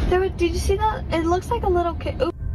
Did you see that? It looks like a little kid.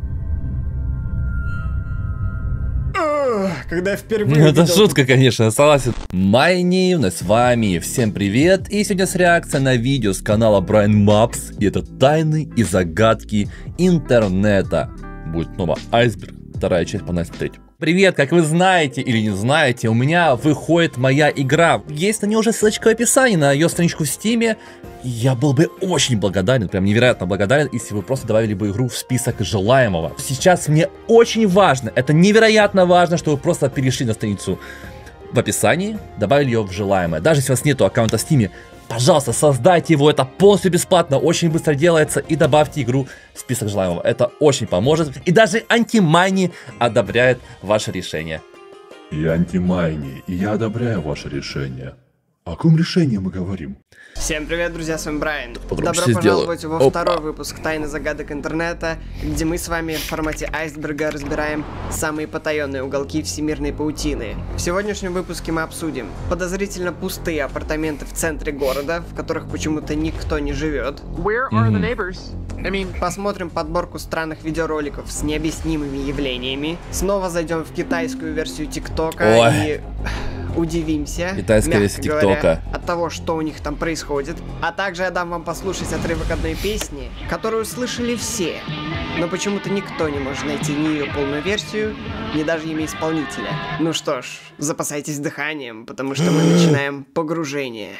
Когда я впервые Это шутка, конечно, согласен. Майни, с вами, всем привет. И сегодня с реакцией на видео с канала Brian Maps. И это тайны и загадки интернета. Будет снова Айсберг, вторая часть, погнали смотреть. Привет, как вы знаете или не знаете, у меня выходит моя игра. Есть на нее уже ссылочка в описании, на ее страничку в Стиме. Я был бы очень благодарен, прям невероятно благодарен, если вы просто добавили бы игру в список желаемого. Сейчас мне очень важно, это невероятно важно, что вы просто перешли на страницу в описании, добавили ее в желаемое. Даже если у вас нету аккаунта в Стиме, пожалуйста, создайте его, это полностью бесплатно, очень быстро делается, и добавьте игру в список желаемого. Это очень поможет. И даже Антимайни одобряет ваше решение. Я Антимайни, и я одобряю ваше решение. О каком решении мы говорим? Всем привет, друзья, с вами Брайан. Погромче Добро сделаю. пожаловать во второй выпуск Тайны загадок интернета, где мы с вами в формате айсберга разбираем самые потаенные уголки всемирной паутины. В сегодняшнем выпуске мы обсудим подозрительно пустые апартаменты в центре города, в которых почему-то никто не живет. Посмотрим подборку странных видеороликов с необъяснимыми явлениями. Снова зайдем в китайскую версию ТикТока и удивимся, Китайская версия мягко говоря, ТикТока. от того, что у них там происходит. А также я дам вам послушать отрывок одной песни, которую слышали все, но почему-то никто не может найти ни ее полную версию, ни даже имя исполнителя. Ну что ж, запасайтесь дыханием, потому что мы начинаем погружение.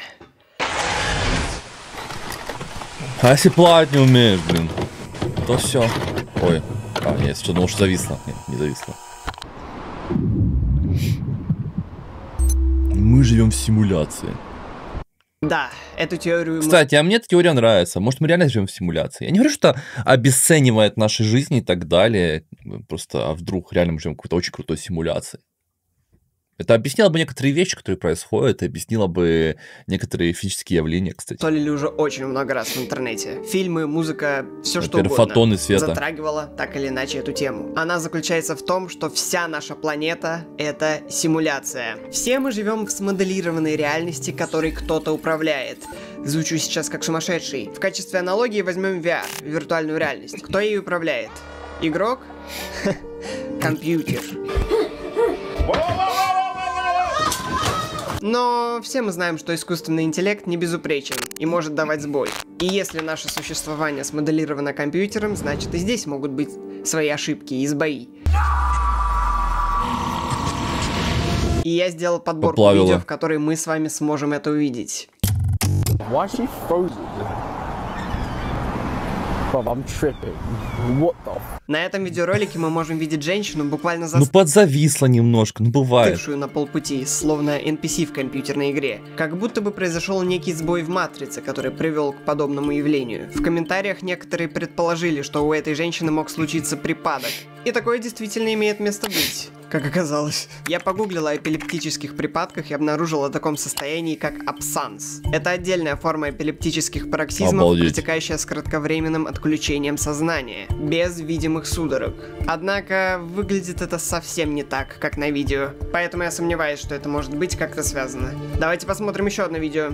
А если плавать не умеешь, блин, то все. Ой, нет, что, думал, что зависло. Нет, не зависло. Мы живем в симуляции. Да, эту теорию... Кстати, а мне эта теория нравится. Может, мы реально живем в симуляции? Я не говорю, что обесценивает наши жизни и так далее. Просто, а вдруг реально мы живем в какой-то очень крутой симуляции? Это объяснило бы некоторые вещи, которые происходят, и объяснило бы некоторые физические явления, кстати. Солили уже очень много раз в интернете. Фильмы, музыка, все что Например, угодно фотоны света затрагивала так или иначе эту тему. Она заключается в том, что вся наша планета — это симуляция. Все мы живем в смоделированной реальности, которой кто-то управляет. Звучу сейчас как сумасшедший. В качестве аналогии возьмем VR, виртуальную реальность. Кто ей управляет? Игрок? Компьютер. Но все мы знаем, что искусственный интеллект не безупречен и может давать сбой. И если наше существование смоделировано компьютером, значит и здесь могут быть свои ошибки и сбои. И я сделал подборку видео, в которой мы с вами сможем это увидеть. На этом видеоролике мы можем видеть женщину, буквально подзависла немножко, бывает. застывшую на полпути, словно NPC в компьютерной игре. Как будто бы произошел некий сбой в матрице, который привел к подобному явлению. В комментариях некоторые предположили, что у этой женщины мог случиться припадок. И такое действительно имеет место быть, как оказалось. Я погуглила о эпилептических припадках и обнаружила о таком состоянии, как абсанс. Это отдельная форма эпилептических пароксизмов, протекающая с кратковременным отключением сознания, без видимых судорог. Однако, выглядит это совсем не так, как на видео. Поэтому я сомневаюсь, что это может быть как-то связано. Давайте посмотрим еще одно видео.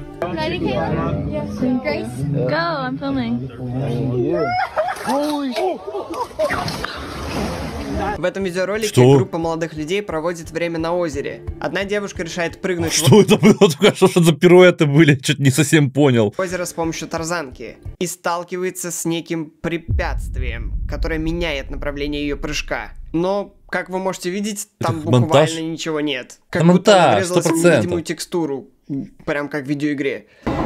В этом видеоролике группа молодых людей проводит время на озере. Одна девушка решает прыгнуть Что это было? Только что за пируэты были? Чуть не совсем понял. в озеро с помощью тарзанки и сталкивается с неким препятствием, которое меняет направление ее прыжка. Но, как вы можете видеть, там буквально монтаж? Ничего нет. Как Это будто она монтаж, врезалась в 100%. невидимую текстуру, прям как в видеоигре.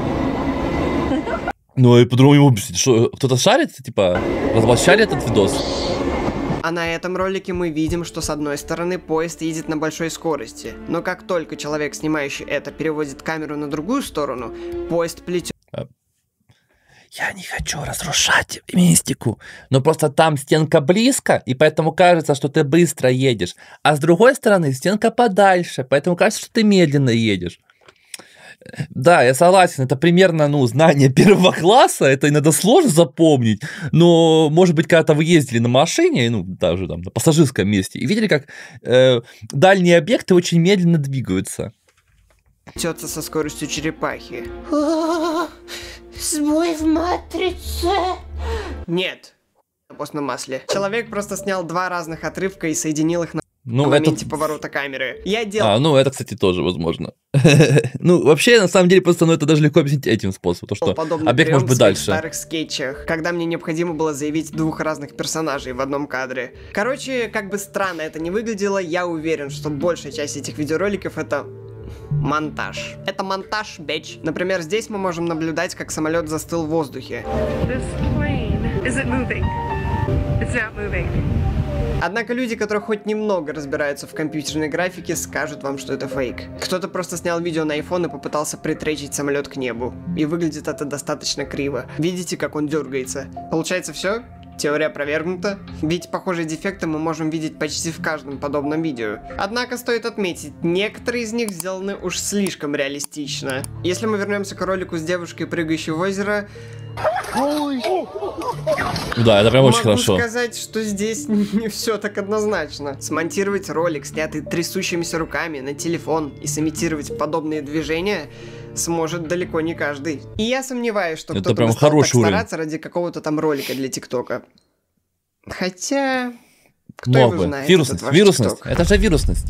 Ну и по-другому не объяснить. Что, кто-то шарит? Типа, возвращали этот видос? А на этом ролике мы видим, что с одной стороны поезд едет на большой скорости, но как только человек, снимающий это, переводит камеру на другую сторону, поезд плетет. Я не хочу разрушать мистику, но просто там стенка близко, и поэтому кажется, что ты быстро едешь, а с другой стороны стенка подальше, поэтому кажется, что ты медленно едешь. Да, я согласен, это примерно, знание первого класса, это иногда сложно запомнить, но, может быть, когда-то вы ездили на машине, даже там на пассажирском месте, и видели, как дальние объекты очень медленно двигаются. Плетется со скоростью черепахи. Сбой в матрице. Нет. На постном масле. Человек просто снял два разных отрывка и соединил их на Ну, моменте поворота камеры. Я делал... ну это, кстати, тоже возможно. Ну, вообще, на самом деле, просто, это даже легко объяснить этим способом, то, что подобный объект прием может быть в своих дальше. старых скетчах, когда мне необходимо было заявить двух разных персонажей в одном кадре. Короче, как бы странно это не выглядело, я уверен, что большая часть этих видеороликов это... монтаж. Это монтаж, бич. Например, здесь мы можем наблюдать, как самолет застыл в воздухе. Однако люди, которые хоть немного разбираются в компьютерной графике, скажут вам, что это фейк. Кто-то просто снял видео на iPhone и попытался притречить самолет к небу. И выглядит это достаточно криво. Видите, как он дергается? Получается все? Теория опровергнута, ведь похожие дефекты мы можем видеть почти в каждом подобном видео. Однако стоит отметить, некоторые из них сделаны уж слишком реалистично. Если мы вернемся к ролику с девушкой, прыгающей в озеро... Да, это прям очень Могу хорошо. сказать, что здесь не все так однозначно. Смонтировать ролик, снятый трясущимися руками на телефон, и сымитировать подобные движения сможет далеко не каждый. И я сомневаюсь, что Это кто-то прям бы стал так хороший уровень. стараться ради какого-то там ролика для ТикТока. Хотя... Кто Мог его бы. знает, Вирусность, этот ваш вирусность. TikTok? Это же вирусность.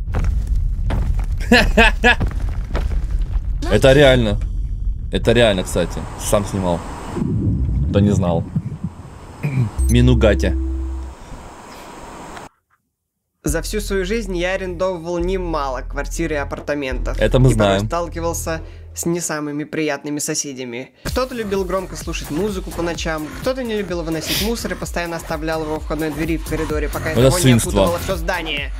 Это реально. Это реально, кстати. Сам снимал. Да не знал. Минугати. За всю свою жизнь я арендовывал немало квартир и апартаментов. Это мы и порой знаем. сталкивался с не самыми приятными соседями. Кто-то любил громко слушать музыку по ночам, кто-то не любил выносить мусор и постоянно оставлял его у входной двери в коридоре, пока Это этого не свинство. окутывало все здание.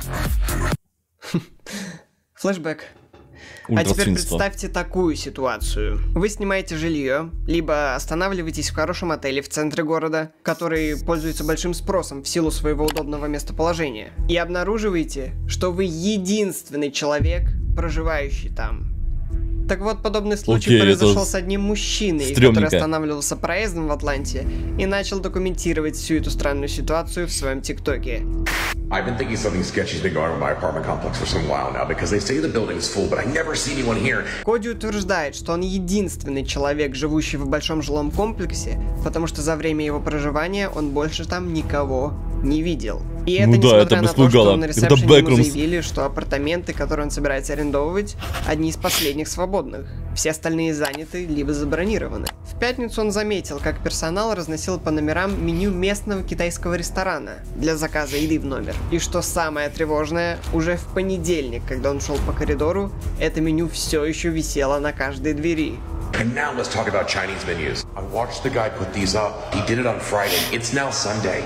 Флэшбэк. А теперь Ультрасвинство. представьте такую ситуацию. Вы снимаете жилье, либо останавливаетесь в хорошем отеле в центре города, который пользуется большим спросом в силу своего удобного местоположения, и обнаруживаете, что вы единственный человек, проживающий там. Так вот, подобный случай Окей, произошел это с одним мужчиной, который стрёмненько. останавливался проездом в Атланте и начал документировать всю эту странную ситуацию в своем ТикТоке. I've been thinking something sketchy's been going on in my apartment complex for some while now because they say the building's full, but I never see anyone here. Коди утверждает, что он единственный человек, живущий в большом жилом комплексе, потому что за время его проживания он больше там никого не видел. И это Ну да, несмотря это бы на то, что слугало. на Это ресепшене ему backrooms. заявили, что апартаменты, которые он собирается арендовывать, одни из последних свободных. Все остальные заняты, либо забронированы. В пятницу он заметил, как персонал разносил по номерам меню местного китайского ресторана для заказа еды в номер. И что самое тревожное, уже в понедельник, когда он шел по коридору, это меню все еще висело на каждой двери. And now let's talk about Chinese menus. I watched the guy put these up. He did it on Friday. It's now Sunday.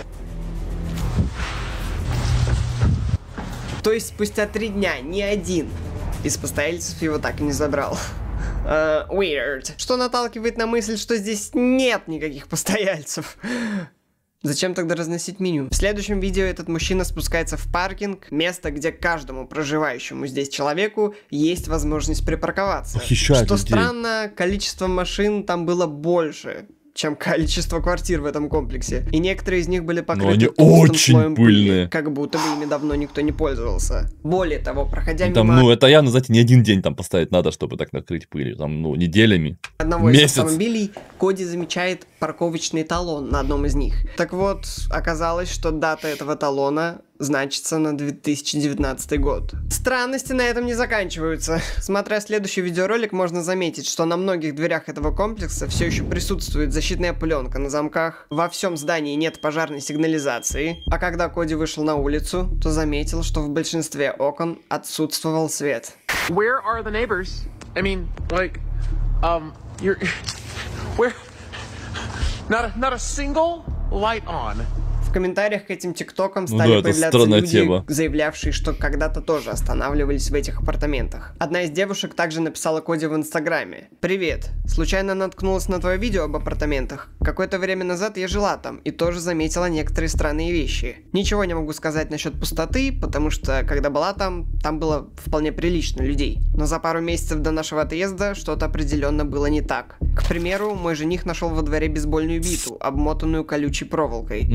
То есть спустя 3 дня ни один из постояльцев его так и не забрал. Weird. Что наталкивает на мысль, что здесь нет никаких постояльцев. Зачем тогда разносить меню? В следующем видео этот мужчина спускается в паркинг, место, где каждому проживающему здесь человеку есть возможность припарковаться. Похищают Что людей. странно, количество машин там было больше, чем количество квартир в этом комплексе. И некоторые из них были покрыты они толстым очень слоем пыли, пыльные. как будто бы ими давно никто не пользовался. Более того, проходя Там, мимо это явно, знаете, не один день там поставить надо, чтобы так накрыть пылью. Там, неделями. одного из месяц. автомобилей, Коди замечает парковочный талон на одном из них. Так вот, оказалось, что дата этого талона значится на 2019 год. Странности на этом не заканчиваются. Смотря следующий видеоролик, можно заметить, что на многих дверях этого комплекса все еще присутствует защитная пленка на замках. Во всем здании нет пожарной сигнализации. А когда Коди вышел на улицу, то заметил, что в большинстве окон отсутствовал свет. Where are the neighbors? I mean, like, you're, where, not a single light on. В комментариях к этим тиктокам Ну стали да, это появляться странная люди, тема. заявлявшие, что когда-то тоже останавливались в этих апартаментах. Одна из девушек также написала Коди в инстаграме: «Привет, случайно наткнулась на твое видео об апартаментах. Какое-то время назад я жила там и тоже заметила некоторые странные вещи. Ничего не могу сказать насчет пустоты, потому что когда была там было вполне прилично людей. Но за пару месяцев до нашего отъезда что-то определенно было не так. К примеру, мой жених нашел во дворе бейсбольную биту, обмотанную колючей проволокой. Все это стало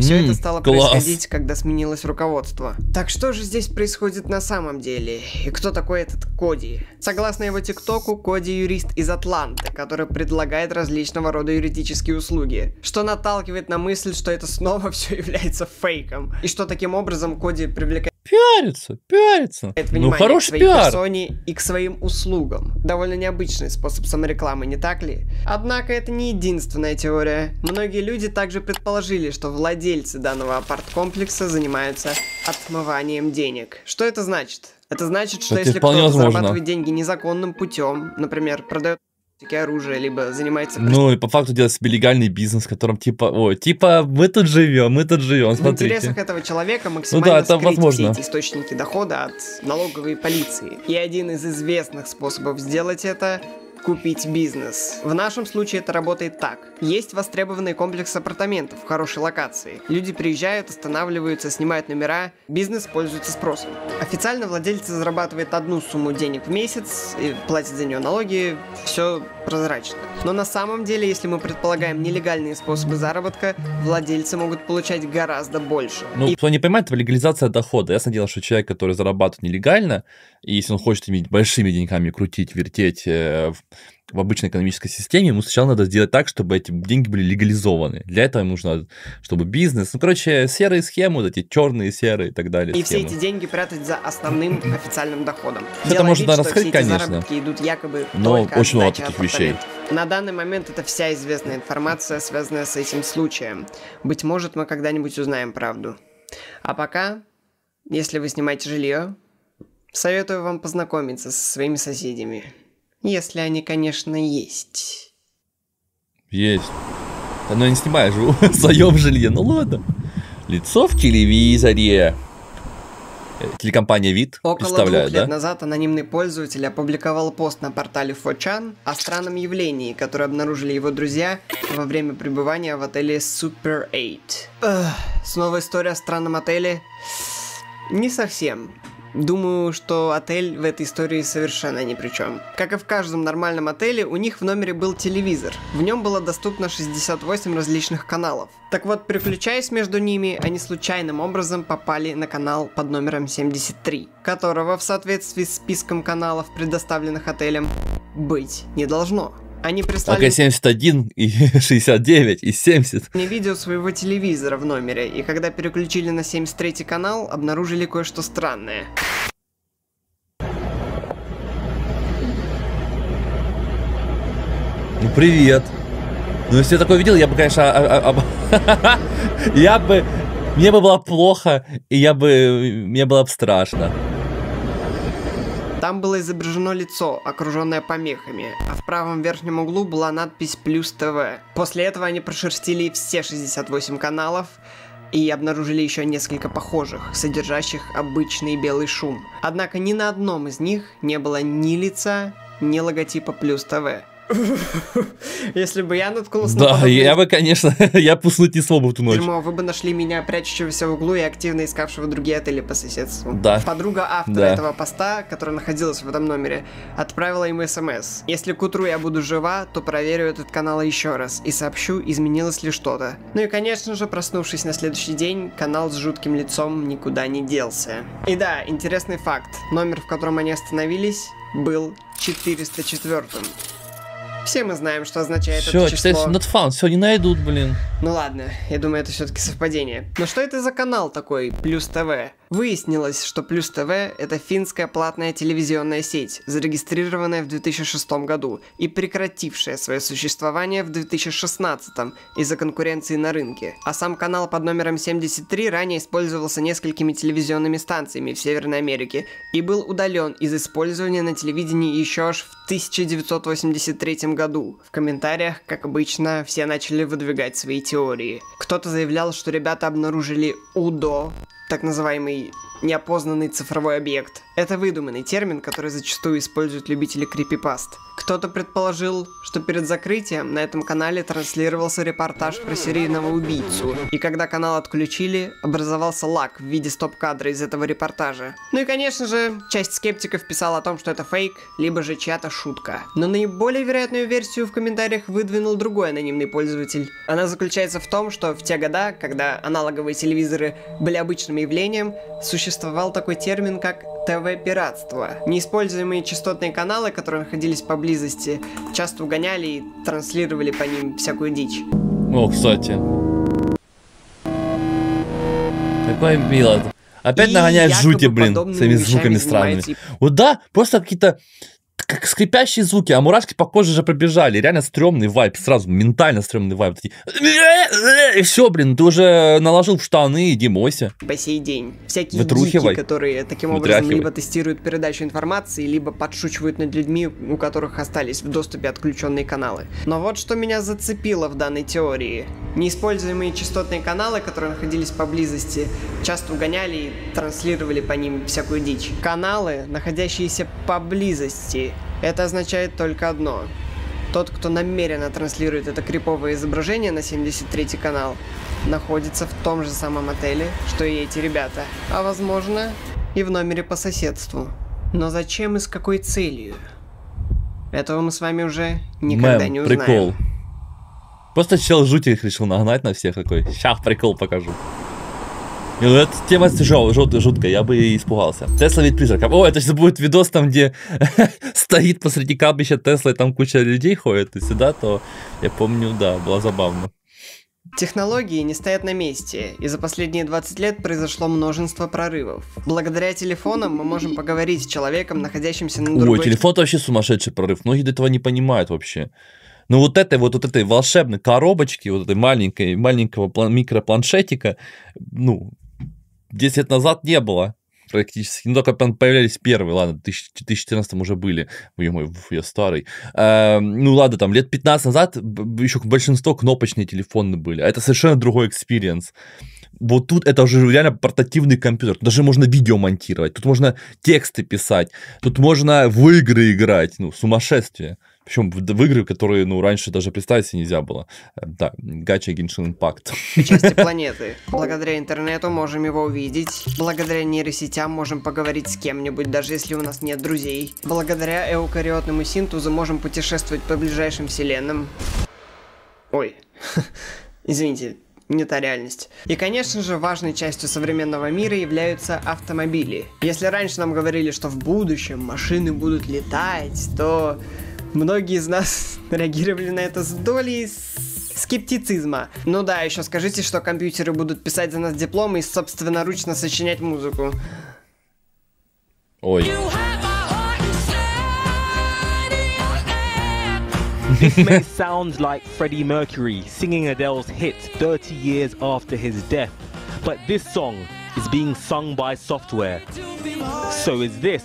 стало Класс. происходить, когда сменилось руководство. Так что же здесь происходит на самом деле? И кто такой этот Коди? Согласно его тиктоку, Коди юрист из Атланты, который предлагает различного рода юридические услуги, что наталкивает на мысль, что это снова все является фейком, и что таким образом Коди привлекает Пиарится. Ну, внимание к хороший своей пиар. персоне и к своим услугам. Довольно необычный способ саморекламы, не так ли? Однако это не единственная теория. Многие люди также предположили, что владельцы данного апарт-комплекса занимаются отмыванием денег. Что это значит? Это значит, что Это если вполне кто-то возможно. зарабатывает деньги незаконным путем, например, продает оружие, либо занимается Ну и по факту делать себе легальный бизнес, в котором типа мы тут живем, в интересах смотрите. этого человека максимально это скрыть возможно. все эти источники дохода от налоговой полиции. И один из известных способов сделать это — купить бизнес. В нашем случае это работает так. Есть востребованный комплекс апартаментов в хорошей локации. Люди приезжают, останавливаются, снимают номера, бизнес пользуется спросом. Официально владельцы зарабатывают одну сумму денег в месяц и платят за нее налоги, все прозрачно. Но на самом деле, если мы предполагаем нелегальные способы заработка, владельцы могут получать гораздо больше. Ну, кто не понимает, это легализация дохода. Ясно дело, что человек, который зарабатывает нелегально, и если он хочет иметь большими деньгами крутить, вертеть в обычной экономической системе, ему сначала надо сделать так, чтобы эти деньги были легализованы. Для этого ему нужно, чтобы бизнес, серые схемы, вот эти черные, серые и так далее. И схемы. все эти деньги прятать за основным официальным доходом. Это Делая можно вид, что раскрыть, все эти конечно. заработки идут якобы Но только от очень много сдачи таких вещей. апартаментов. На данный момент это вся известная информация, связанная с этим случаем. Быть может, мы когда-нибудь узнаем правду. А пока, если вы снимаете жилье, советую вам познакомиться со своими соседями. Если они, конечно, есть. Есть. Да, но я не снимаю, живу в своем жилье. Ну ладно. Лицо в телевизоре. Телекомпания ВИД Около 2 представляет, лет да? назад анонимный пользователь опубликовал пост на портале 4chan о странном явлении, которое обнаружили его друзья во время пребывания в отеле Super 8. Снова история о странном отеле? Не совсем. Думаю, что отель в этой истории совершенно ни при чем. Как и в каждом нормальном отеле, у них в номере был телевизор. В нем было доступно 68 различных каналов. Так вот, переключаясь между ними, они случайным образом попали на канал под номером 73, которого в соответствии с списком каналов, предоставленных отелем, быть не должно. Они прислали Только 71, и 69, и 70. мне видео своего телевизора в номере, и когда переключили на 73 канал, обнаружили кое-что странное. Ну привет. Ну если я такое видел, я бы, конечно, мне бы было плохо, и мне было бы страшно. Там было изображено лицо, окруженное помехами, а в правом верхнем углу была надпись «Плюс ТВ». После этого они прошерстили все 68 каналов и обнаружили еще несколько похожих, содержащих обычный белый шум. Однако ни на одном из них не было ни лица, ни логотипа «Плюс ТВ». Если бы я наткнулся на Да, подобное я бы, конечно, я бы уснуть не смог бы в ту ночь. дерьмо, вы бы нашли меня прячущегося в углу и активно искавшего другие отели по соседству. Да. Подруга автора Да. этого поста, которая находилась в этом номере, отправила им смс. Если к утру я буду жива, то проверю этот канал еще раз и сообщу, изменилось ли что-то. Ну и конечно же, проснувшись на следующий день, канал с жутким лицом никуда не делся. И да, интересный факт. Номер, в котором они остановились, был 404-м. Все мы знаем, что означает Все, это число. not found, все, не найдут, блин. Ну ладно, я думаю, это все-таки совпадение. Но что это за канал такой, Плюс ТВ? Выяснилось, что Плюс ТВ — это финская платная телевизионная сеть, зарегистрированная в 2006 году и прекратившая свое существование в 2016 из-за конкуренции на рынке. А сам канал под номером 73 ранее использовался несколькими телевизионными станциями в Северной Америке и был удален из использования на телевидении еще аж в 1983 году. В комментариях, как обычно, все начали выдвигать свои теории. Кто-то заявлял, что ребята обнаружили УДО, так называемый неопознанный цифровой объект. Это выдуманный термин, который зачастую используют любители крипипаст. Кто-то предположил, что перед закрытием на этом канале транслировался репортаж про серийного убийцу, и когда канал отключили, образовался лаг в виде стоп-кадра из этого репортажа. Ну и конечно же, часть скептиков писала о том, что это фейк, либо же чья-то шутка. Но наиболее вероятную версию в комментариях выдвинул другой анонимный пользователь. Она заключается в том, что в те года, когда аналоговые телевизоры были обычным явлением, существовал такой термин, как ТВ-пиратство. Неиспользуемые частотные каналы, которые находились поблизости, часто угоняли и транслировали по ним всякую дичь. О, кстати. Какой мило. Опять И нагоняет якобы жути, блин, подобными своими вещами звуками странными. занимается Вот да, просто какие-то как скрипящие звуки, а мурашки по коже же пробежали. Реально стрёмный вайб, сразу ментально стрёмный вайб. И все, блин, ты уже наложил в штаны, иди мойся. по сей день. Всякие Вытрухивай. гики, которые таким образом Вытряхивай. либо тестируют передачу информации, либо подшучивают над людьми, у которых остались в доступе отключенные каналы. Но вот что меня зацепило в данной теории. Неиспользуемые частотные каналы, которые находились поблизости, часто угоняли и транслировали по ним всякую дичь. Каналы, находящиеся поблизости, это означает только одно. Тот, кто намеренно транслирует это криповое изображение на 73-й канал, находится в том же самом отеле, что и эти ребята. А возможно, и в номере по соседству. Но зачем и с какой целью? Этого мы с вами уже никогда не узнаем. Прикол. Просто чел жути их решил нагнать на всех такой. Щас прикол покажу. И вот эта тема жуткая, я бы и испугался. Тесла вид призрака. О, это сейчас будет видос там, где стоит посреди кладбища Тесла, и там куча людей ходит и сюда, то я помню, да, было забавно. Технологии не стоят на месте, и за последние 20 лет произошло множество прорывов. Благодаря телефонам мы можем поговорить с человеком, находящимся на другой... Ой, телефон это вообще сумасшедший прорыв. Многие этого не понимают вообще. Но вот этой волшебной коробочки, вот этой маленького микропланшетика, ну, 10 лет назад не было практически. Ну, только появлялись первые, ладно, в 2014 уже были. Я старый. Ну, ладно, там, лет 15 назад еще большинство кнопочные телефоны были. А это совершенно другой экспириенс. Вот тут это уже реально портативный компьютер. Тут даже можно видео монтировать, тут можно тексты писать, тут можно в игры играть. Ну, сумасшествие. Причем в игры, которые, ну, раньше даже представить себе нельзя было. Да, Гача Genshin Impact. части планеты. Благодаря интернету можем его увидеть. Благодаря нейросетям можем поговорить с кем-нибудь, даже если у нас нет друзей. Благодаря эукариотному синтезу можем путешествовать по ближайшим вселенным. Ой, извините. Не та реальность. И, конечно же, важной частью современного мира являются автомобили. Если раньше нам говорили, что в будущем машины будут летать, то многие из нас реагировали на это с долей скептицизма. Ну да, еще скажите, что компьютеры будут писать за нас дипломы и собственноручно сочинять музыку. Ой. This may sound like Freddie Mercury singing Adele's hit 30 years after his death, but this song is being sung by software. So is this.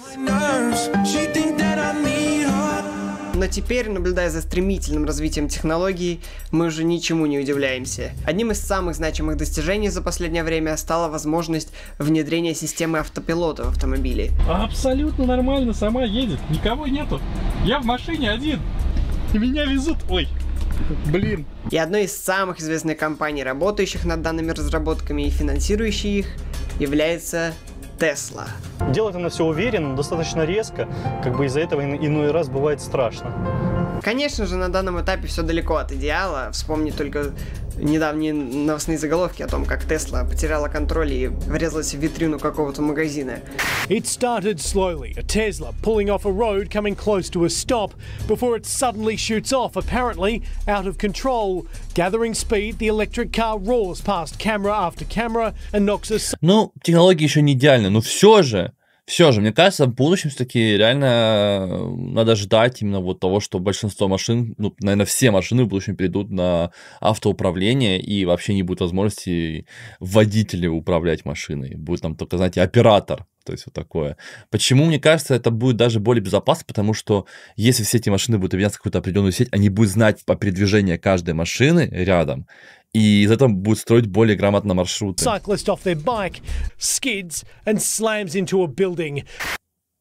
Но теперь, наблюдая за стремительным развитием технологий, мы уже ничему не удивляемся. Одним из самых значимых достижений за последнее время стала возможность внедрения системы автопилота в автомобиле. Абсолютно нормально, сама едет, никого нету. Я в машине один. И меня везут. Ой, блин. И одной из самых известных компаний, работающих над данными разработками и финансирующей их, является Tesla. Делает она все уверенно, достаточно резко, как бы из-за этого иной раз бывает страшно. Конечно же, на данном этапе все далеко от идеала. Вспомни только недавние новостные заголовки о том, как Tesla потеряла контроль и врезалась в витрину какого-то магазина. It started slowly, a Tesla pulling off a road coming close to a stop before it suddenly shoots off, apparently out of control. Gathering speed, the electric car roars past camera after camera and knocks us. Ну, технологии еще не идеальны, но все же, мне кажется, в будущем все-таки реально надо ждать именно вот того, что большинство машин, ну, наверное, все машины в будущем перейдут на автоуправление, и вообще не будет возможности водителя управлять машиной. Будет там только, знаете, оператор. То есть вот такое. Почему, мне кажется, это будет даже более безопасно, потому что если все эти машины будут объединяться в какую-то определенную сеть, они будут знать по передвижению каждой машины рядом, и из этого будут строить более грамотно маршруты. Cyclist off their bike skids and slams into a building.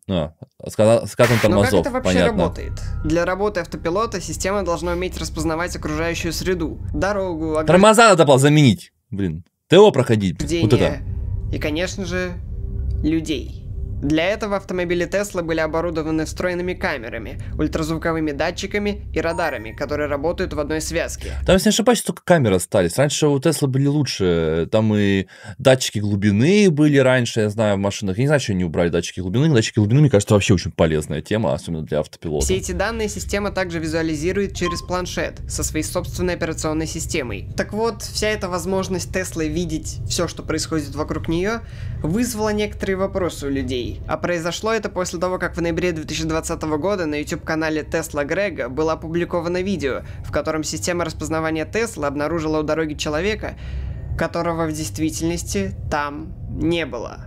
Скатом Но как тормозов, это вообще понятно. работает? Для работы автопилота система должна уметь распознавать окружающую среду, дорогу, Тормоза надо было заменить. Блин, ТО проходить. Вот это. ограждения и, конечно же, людей. Для этого автомобили Tesla были оборудованы встроенными камерами, ультразвуковыми датчиками и радарами, которые работают в одной связке. Там, если не ошибаюсь, только камеры остались. Раньше у Tesla были лучше. Там и датчики глубины были раньше, я знаю, в машинах. Я не знаю, что они убрали датчики глубины. Датчики глубины, мне кажется, вообще очень полезная тема, особенно для автопилота. Все эти данные система также визуализирует через планшет со своей собственной операционной системой. Так вот, вся эта возможность Теслы видеть все, что происходит вокруг нее, вызвала некоторые вопросы у людей. А произошло это после того, как в ноябре 2020 года на YouTube-канале Tesla Грега было опубликовано видео, в котором система распознавания Tesla обнаружила у дороги человека, которого в действительности там не было.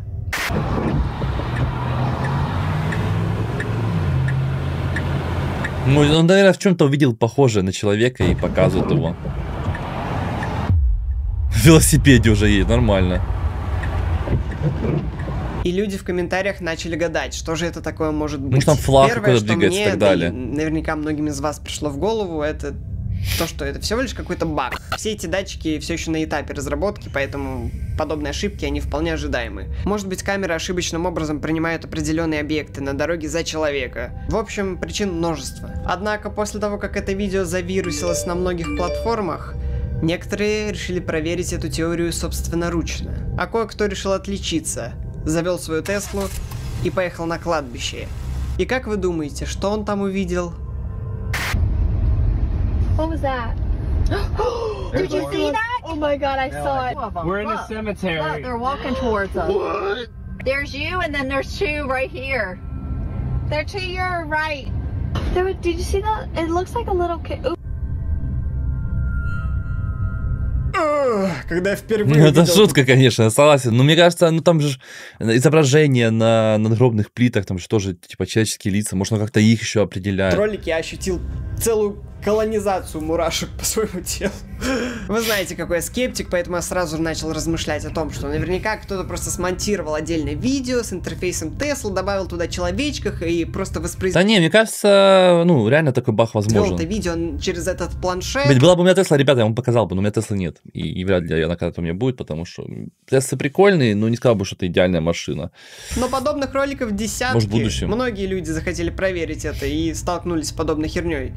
Ну, он, наверное, в чем-то увидел похожее на человека и показывает его. В велосипеде уже едет, нормально. И люди в комментариях начали гадать, что же это такое может быть. Может, там флаг Первое, какой-то что двигается и мне, так далее. да и наверняка многим из вас пришло в голову, это то, что это всего лишь какой-то баг. Все эти датчики все еще на этапе разработки, поэтому подобные ошибки, они вполне ожидаемы. Может быть, камеры ошибочным образом принимают определенные объекты на дороге за человека. В общем, причин множество. Однако, после того, как это видео завирусилось на многих платформах, некоторые решили проверить эту теорию собственноручно. А кое-кто решил отличиться. Завел свою Теслу и поехал на кладбище. И как вы думаете, что он там увидел? What was that? Did you see that? Oh my god, I saw it. We're in a cemetery. Look, they're walking towards us. What? There's you, and then there's two right here. They're to your right. Did you see that? It looks like a little kid. Когда я впервые Это увидел... шутка, конечно, я согласен. Но мне кажется, ну там же изображения на надгробных плитах, там же тоже типа человеческие лица, может, он как-то их еще определяет. Ролики я ощутил целую колонизацию мурашек по своему телу. Вы знаете, какой я скептик, поэтому я сразу начал размышлять о том, что наверняка кто-то просто смонтировал отдельное видео с интерфейсом Tesla, добавил туда человечков и просто воспроизвел Да не, мне кажется, ну реально такой баг возможен. это видео через этот планшет. Ведь была бы у меня Тесла, ребята, я вам показал бы, но у меня Тесла нет. И вряд ли она когда-то у меня будет, потому что Теслы прикольные, но не сказал бы, что это идеальная машина. Но подобных роликов десятки. Может, в будущем. Многие люди захотели проверить это и столкнулись с подобной херней.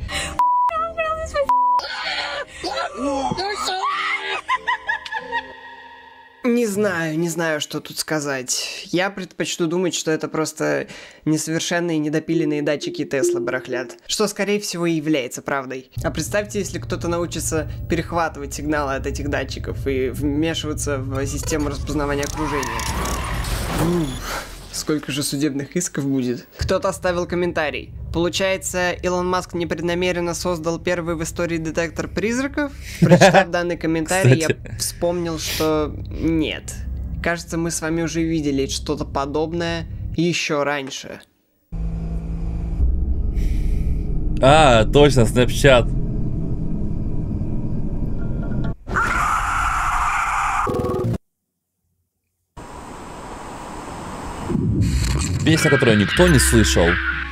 Не знаю, что тут сказать. Я предпочту думать, что это просто несовершенные недопиленные датчики Tesla барахлят. Что, скорее всего, и является правдой. А представьте, если кто-то научится перехватывать сигналы от этих датчиков и вмешиваться в систему распознавания окружения. Сколько же судебных исков будет? Кто-то оставил комментарий. Получается, Илон Маск непреднамеренно создал первый в истории детектор призраков? Прочитав данный комментарий, я вспомнил, что нет. Кажется, мы с вами уже видели что-то подобное еще раньше. А, точно, Snapchat. Песня, которую никто не слышал.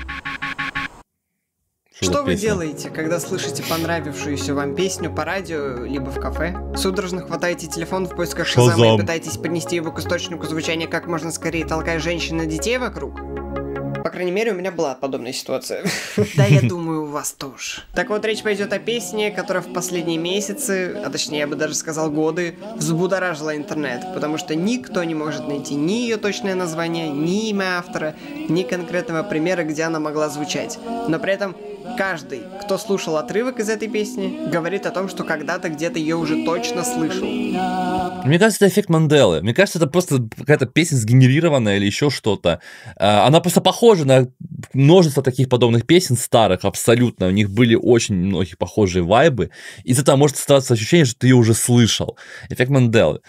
Что вы делаете, когда слышите понравившуюся вам песню по радио, либо в кафе? Судорожно хватаете телефон в поисках Шазама и пытаетесь поднести его к источнику звучания как можно скорее, толкая женщин и детей вокруг? По крайней мере, у меня была подобная ситуация. Да, я думаю, у вас тоже. Так вот, речь пойдет о песне, которая в последние месяцы, а точнее, я бы даже сказал годы, взбудоражила интернет, потому что никто не может найти ни ее точное название, ни имя автора, ни конкретного примера, где она могла звучать. Но при этом каждый, кто слушал отрывок из этой песни, говорит о том, что когда-то где-то ее уже точно слышал. Мне кажется, это эффект Манделы. Мне кажется, это просто какая-то песня сгенерированная или еще что-то. Она просто похожа на множество таких подобных песен старых, абсолютно. У них были очень многие похожие вайбы. Из этого может оставаться ощущение, что ты ее уже слышал. Эффект Манделы.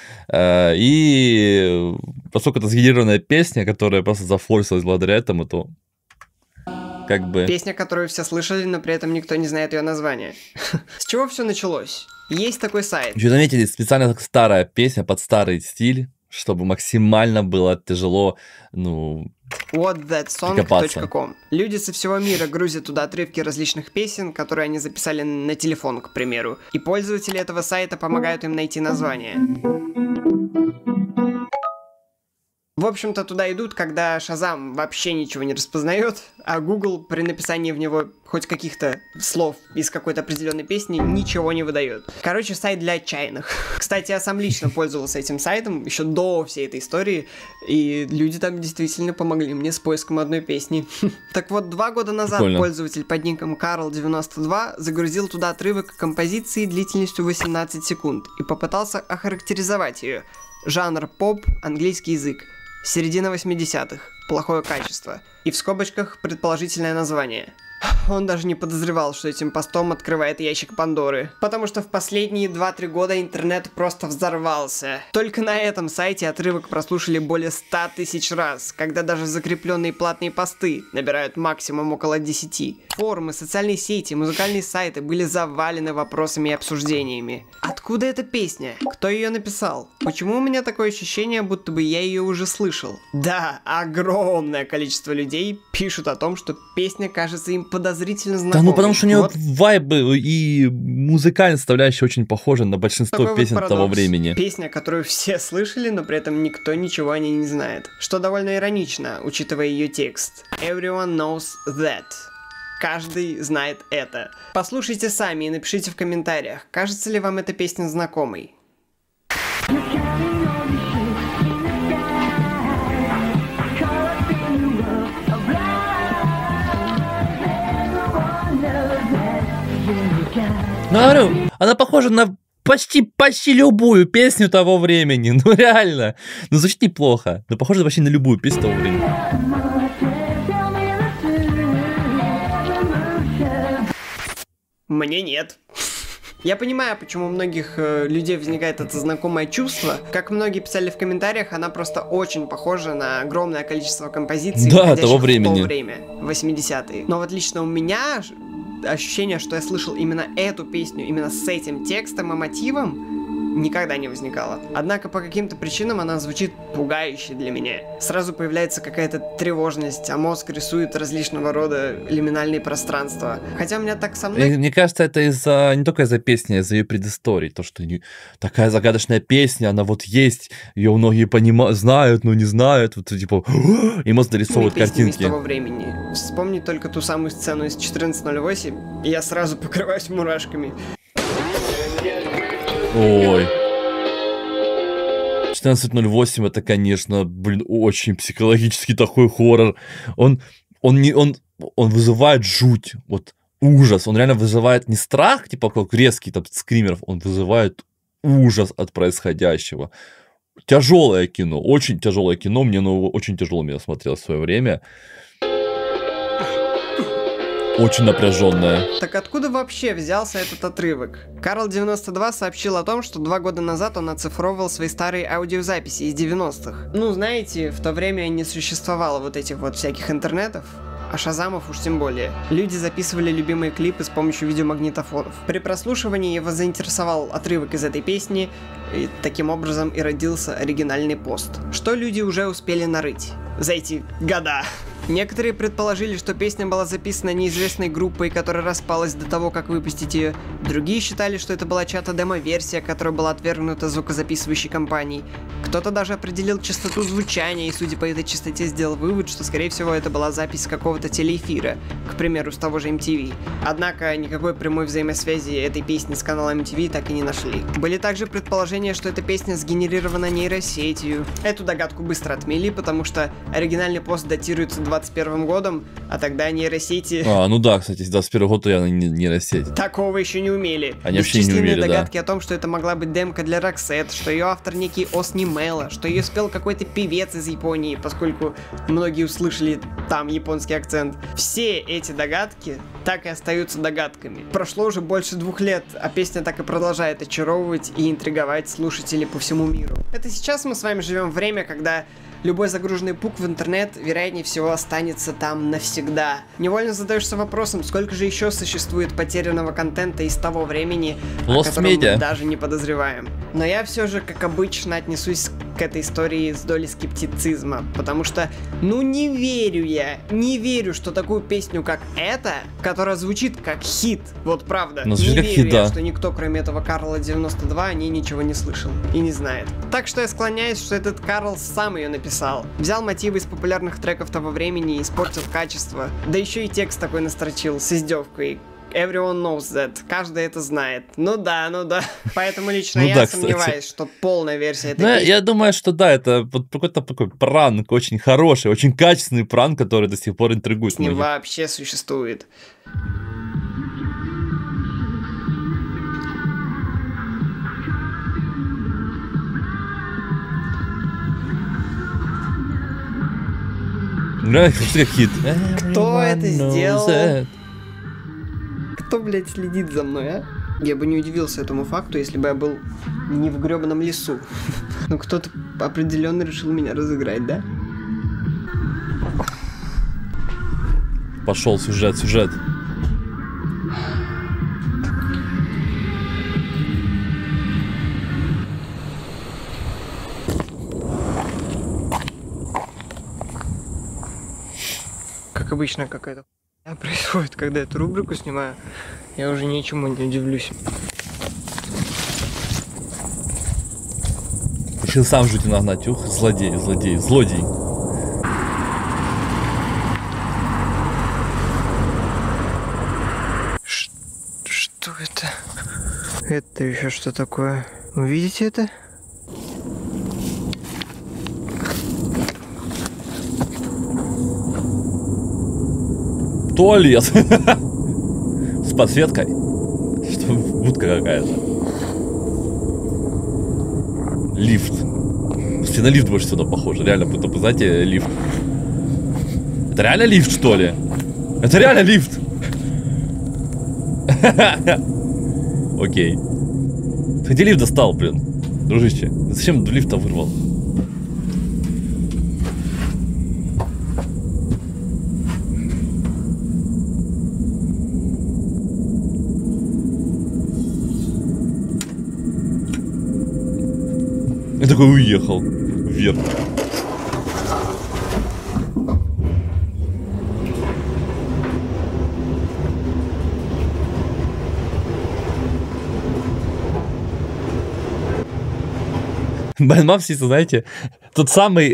И поскольку это сгенерированная песня, которая просто зафорсилась благодаря этому, то как бы... Песня, которую все слышали, но при этом никто не знает ее название. С чего все началось? Есть такой сайт. Еще заметили, специально старая песня под старый стиль, чтобы максимально было тяжело, ну, whatthatsong.com. Люди со всего мира грузят туда отрывки различных песен, которые они записали на телефон, к примеру, и пользователи этого сайта помогают им найти название. В общем-то, туда идут, когда Shazam вообще ничего не распознает, а Google при написании в него хоть каких-то слов из какой-то определенной песни ничего не выдает. Короче, сайт для отчаянных. Кстати, я сам лично пользовался этим сайтом еще до всей этой истории, и люди там действительно помогли мне с поиском одной песни. Так вот, 2 года назад пользователь под ником Carl92 загрузил туда отрывок композиции длительностью 18 секунд и попытался охарактеризовать ее. Жанр поп, английский язык. Середина 80-х. Плохое качество. И в скобочках предположительное название. Он даже не подозревал, что этим постом открывает ящик Пандоры. Потому что в последние 2-3 года интернет просто взорвался. Только на этом сайте отрывок прослушали более 100 тысяч раз, когда даже закрепленные платные посты набирают максимум около 10. Форумы, социальные сети, музыкальные сайты были завалены вопросами и обсуждениями. Откуда эта песня? Кто ее написал? Почему у меня такое ощущение, будто бы я ее уже слышал? Да, огромное количество людей пишут о том, что песня кажется им подозрительно знакомой. Да, ну потому что у нее вайбы и музыкальная составляющая очень похожа на большинство песен того времени. Песня, которую все слышали, но при этом никто ничего о ней не знает. Что довольно иронично, учитывая ее текст. Everyone knows that. Каждый знает это. Послушайте сами и напишите в комментариях, кажется ли вам эта песня знакомой. Ну, говорю, она похожа на почти любую песню того времени. Ну, реально. Ну, звучит неплохо. Но похожа почти на любую песню того времени. Мне нет. Я понимаю, почему у многих людей возникает это знакомое чувство. Как многие писали в комментариях, она просто очень похожа на огромное количество композиций, того времени. в то время, 80-е. Но вот лично у меня ощущение, что я слышал именно эту песню, именно с этим текстом и мотивом, никогда не возникало. Однако по каким-то причинам она звучит пугающе для меня. Сразу появляется какая-то тревожность, а мозг рисует различного рода лиминальные пространства. Хотя у меня так со мной... Мне кажется, это не только из-за песни, а из-за ее предыстории. То, что такая загадочная песня, она вот есть, ее многие знают, но не знают. Вот, типа, и мозг нарисовывает картинки. Из того времени. Вспомни только ту самую сцену из 14:08, и я сразу покрываюсь мурашками. Ой. 14:08 это, конечно, блин, очень психологический такой хоррор. Он вызывает жуть, вот ужас. Он реально вызывает не страх, типа как резкий там скримеров, он вызывает ужас от происходящего. Тяжелое кино, очень тяжелое кино. Мне очень тяжело меня смотрело в свое время. Очень напряженная. Так откуда вообще взялся этот отрывок? Carl92 сообщил о том, что 2 года назад он оцифровывал свои старые аудиозаписи из 90-х. Ну, знаете, в то время не существовало вот этих вот всяких интернетов, а шазамов уж тем более. Люди записывали любимые клипы с помощью видеомагнитофонов. При прослушивании его заинтересовал отрывок из этой песни, и таким образом и родился оригинальный пост. Что люди уже успели нарыть за эти года? Некоторые предположили, что песня была записана неизвестной группой, которая распалась до того, как выпустить ее. Другие считали, что это была чья-то демо-версия, которая была отвергнута звукозаписывающей компанией. Кто-то даже определил частоту звучания и, судя по этой частоте, сделал вывод, что, скорее всего, это была запись какого-то телеэфира, к примеру, с того же MTV. Однако никакой прямой взаимосвязи этой песни с каналом MTV так и не нашли. Были также предположения, что эта песня сгенерирована нейросетью. Эту догадку быстро отмели, потому что оригинальный пост датируется 21 годом, а тогда нейросети... Ну да, кстати, с 21 года я нейросети. Такого еще не умели. Они вообще не умели, догадки о том, что это могла быть демка для Roxette, что ее автор некий Осни Мелло, что ее спел какой-то певец из Японии, поскольку многие услышали там японский акцент. Все эти догадки так и остаются догадками. Прошло уже больше 2 лет, а песня так и продолжает очаровывать и интриговать слушателей по всему миру. Это сейчас мы с вами живем в время, когда любой загруженный пук в интернет, вероятнее всего, останется там навсегда. Невольно задаешься вопросом, сколько же еще существует потерянного контента из того времени, о котором мы даже не подозреваем. Но я все же, как обычно, отнесусь к этой истории с долей скептицизма, потому что, ну не верю, что такую песню, как эта, которая звучит как хит, вот правда, но не как верю хит, я, да. что никто, кроме этого Карла 92, о ней ничего не слышал и не знает. Так что я склоняюсь, что этот Карл сам ее написал. Взял мотивы из популярных треков того времени и испортил качество, да еще и текст такой настрочил с издевкой. Everyone knows that. Каждый это знает. Ну да. Поэтому лично я сомневаюсь, что полная версия этой песни. Я думаю, что да, это вот какой-то такой пранк, очень хороший, очень качественный пранк, который до сих пор интригует не многих. Вообще существует. Как хит. Кто это сделал? Кто, блядь, следит за мной, а? Я бы не удивился этому факту, если бы я был не в гребаном лесу. Но кто-то определенно решил меня разыграть, да? Пошел сюжет. Как обычно, какая-то происходит, когда эту рубрику снимаю. Я уже ничему не удивлюсь. Решил сам жуть нагнать. Ух, злодей. Что это? Это еще что такое? Вы видите это? Туалет. С подсветкой. Что, будка какая-то. Лифт. Все на лифт больше всего похоже. Реально, будто, знаете, лифт. Это реально лифт, что ли? Это реально лифт. Окей. Ты где лифт достал, блин? Дружище, зачем лифта вырвал? Я такой уехал вверх. Брайан Мапс, знаете, тот самый